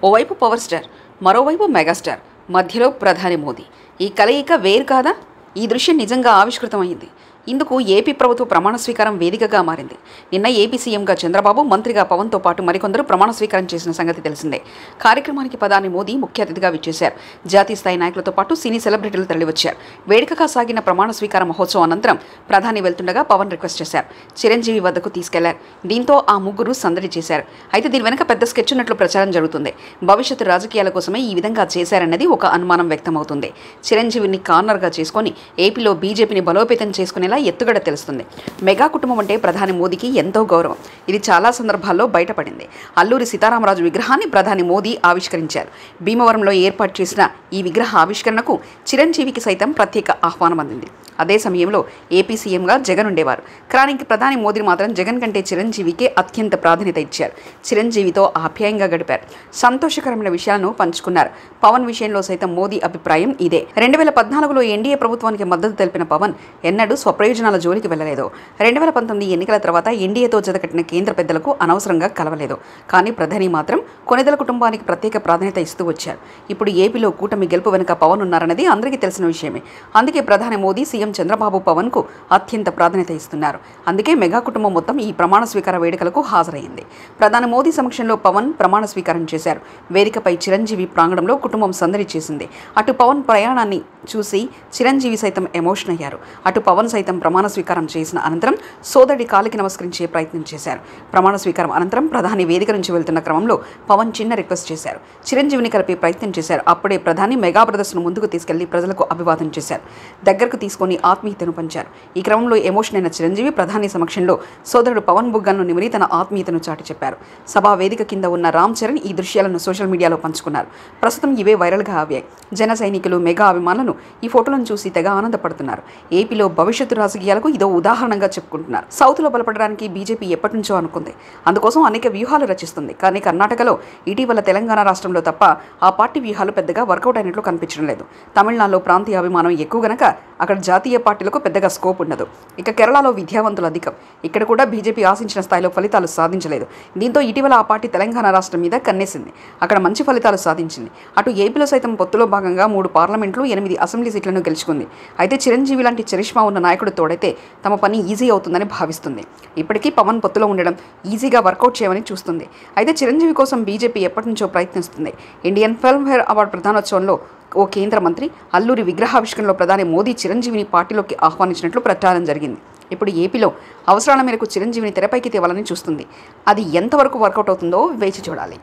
ఓవైపు power star, మరోవైపు megastar, మధ్యలో ప్రధాని మోదీ. ఈ కలయిక వేరు కాదా? ఈ దృశ్యం నిజంగా ఆవిష్కృతమైంది. ఇందుకు ఏపీ ప్రభుత్వ ప్రమాణ స్వీకారం వేదికగా మారింది. నిన్న ఏపీ సీఎంగా చంద్రబాబు, మంత్రిగా పవన్తో పాటు మరికొందరు ప్రమాణ స్వీకారం చేసిన సంగతి తెలిసిందే. కార్యక్రమానికి ప్రధాని మోదీ ముఖ్య అతిథిగా విచ్చేశారు. జాతీయ స్థాయి నాయకులతో పాటు సినీ సెలబ్రిటీలు తరలివచ్చారు. వేడుకగా సాగిన ప్రమాణ స్వీకార మహోత్సవం అనంతరం ప్రధాని వెళ్తుండగా పవన్ రిక్వెస్ట్ చేశారు. చిరంజీవి వద్దకు తీసుకెళ్లారు. దీంతో ఆ ముగ్గురు సందడి చేశారు. అయితే దీని వెనక పెద్ద స్కెచ్ ఉన్నట్లు ప్రచారం జరుగుతుంది. భవిష్యత్తు రాజకీయాల కోసమే ఈ విధంగా చేశారన్నది ఒక అనుమానం వ్యక్తమవుతుంది. చిరంజీవిని కార్నర్గా చేసుకుని ఏపీలో బీజేపీని బలోపేతం చేసుకునే ఎత్తుగడ తెలుస్తుంది. మెగా కుటుంబం అంటే ప్రధాని మోదీకి ఎంతో గౌరవం. ఇది చాలా సందర్భాల్లో బయటపడింది. అల్లూరి సీతారామరాజు విగ్రహాన్ని ప్రధాని మోదీ ఆవిష్కరించారు. భీమవరంలో ఏర్పాటు చేసిన ఈ విగ్రహ ఆవిష్కరణకు చిరంజీవికి సైతం ప్రత్యేక ఆహ్వానం అందింది. అదే సమయంలో ఏపీ సీఎంగా జగన్ ఉండేవారు. కానీ ప్రధాని మోదీ మాత్రం జగన్ కంటే చిరంజీవికే అత్యంత ప్రాధాన్యత ఇచ్చారు. చిరంజీవితో ఆప్యాయంగా గడిపారు. సంతోషకరమైన విషయాలను పంచుకున్నారు. పవన్ విషయంలో సైతం మోదీ అభిప్రాయం ఇదే. 2014లో ఎన్డీఏ ప్రభుత్వానికి మద్దతు తెలిపిన పవన్ ఎన్నడూ స్వప్రయోజనాల జోలికి వెళ్లలేదు. 2019 ఎన్నికల తర్వాత ఎన్డీఏతో జతకట్టిన కేంద్ర పెద్దలకు అనవసరంగా కలవలేదు. కానీ ప్రధాని మాత్రం కొనిదెల కుటుంబానికి ప్రత్యేక ప్రాధాన్యత ఇస్తూ వచ్చారు. ఇప్పుడు ఏపీలో కూటమి గెలుపు వెనుక పవన్ ఉన్నారన్నది అందరికీ తెలిసిన విషయమే. అందుకే ప్రధాని మోదీ, సీఎం చంద్రబాబు పవన్కు అత్యంత ప్రాధాన్యత ఇస్తున్నారు. అందుకే మెగా కుటుంబం మొత్తం ఈ ప్రమాణ స్వీకార వేడుకలకు హాజరైంది. ప్రధాని మోదీ సమక్షంలో పవన్ ప్రమాణ స్వీకారం చేశారు. వేదికపై చిరంజీవి ప్రాంగణంలో కుటుంబం సందడి చేసింది. అటు పవన్ ప్రయాణాన్ని చూసి చిరంజీవి సైతం ఎమోషన్ అయ్యారు. అటు పవన్ సైతం ప్రమాణ స్వీకారం చేసిన అనంతరం సోదరుడి కాలికి నమస్కరించే ప్రయత్నం చేశారు. ప్రమాణ స్వీకారం అనంతరం ప్రధాని వేదిక నుంచి వెళ్తున్న క్రమంలో పవన్ చిన్న రిక్వెస్ట్ చేశారు. చిరంజీవిని కలిపే ప్రయత్నం చేశారు. అప్పుడే ప్రధాని మెగా బ్రదర్స్ను ముందుకు తీసుకెళ్లి ప్రజలకు అభివాదం చేశారు. దగ్గరకు తీసుకొని ఆత్మీయతను పంచారు. ఈ క్రమంలో ఎమోషన్ అయిన చిరంజీవి ప్రధాని సమక్షంలో సోదరుడు పవన్ బుగ్గను నిమిరి తన ఆత్మీయతను చాటి చెప్పారు. సభా వేదిక కింద ఉన్న రామ్ చరణ్ ఈ దృశ్యాలను సోషల్ మీడియాలో పంచుకున్నారు. ప్రస్తుతం ఇవే వైరల్గా అయ్యాయి. జన సైనికులు, మెగా అభిమానులను ఈ ఫోటోలను చూసి తెగ ఆనందపడుతున్నారు. ఏపీలో భవిష్యత్తు రాజకీయాలకు ఇదో ఉదాహరణగా చెప్పుకుంటున్నారు. సౌత్లో బలపడడానికి బీజేపీ ఎప్పటి నుంచో అనుకుంది. అందుకోసం అనేక వ్యూహాలు రచిస్తుంది. కానీ కర్ణాటకలో, ఇటీవల తెలంగాణ రాష్ట్రంలో తప్ప ఆ పార్టీ వ్యూహాలు పెద్దగా వర్కౌట్ అయినట్లు కనిపించడం లేదు. తమిళనాడులో ప్రాంతీయ అభిమానం ఎక్కువ గనక అక్కడ జాతీయ పార్టీలకు పెద్దగా స్కోప్ ఉండదు. ఇక కేరళలో విద్యావంతులు అధికం. ఇక్కడ కూడా బీజేపీ ఆశించిన స్థాయిలో ఫలితాలు సాధించలేదు. దీంతో ఇటీవల ఆ పార్టీ తెలంగాణ రాష్ట్రం మీద కన్నేసింది. అక్కడ మంచి ఫలితాలు సాధించింది. అటు ఏపీలో సైతం పొత్తులో భాగంగా 3 పార్లమెంట్లు, 8 అసెంబ్లీ సీట్లను గెలుచుకుంది. అయితే చిరంజీవి లాంటి చరిష్మా ఉన్న నాయకుడు తోడైతే తమ పని ఈజీ అవుతుందని భావిస్తుంది. ఇప్పటికీ పవన్ పొత్తులో ఉండడం ఈజీగా వర్కౌట్ చేయమని చూస్తుంది. అయితే చిరంజీవి కోసం బీజేపీ ఎప్పటి నుంచో ప్రయత్నిస్తుంది. ఇండియన్ ఫిల్మ్ఫేర్ అవార్డు ప్రధానోత్సవంలో ఓ కేంద్ర మంత్రి అల్లూరి విగ్రహావిష్కరణలో ప్రధాని మోదీ చిరంజీవిని పార్టీలోకి ఆహ్వానించినట్లు ప్రచారం జరిగింది. ఇప్పుడు ఏపీలో అవసరాల మేరకు చిరంజీవిని తెరపైకి తేవాలని చూస్తుంది. అది ఎంతవరకు వర్కౌట్ అవుతుందో వేచి చూడాలి.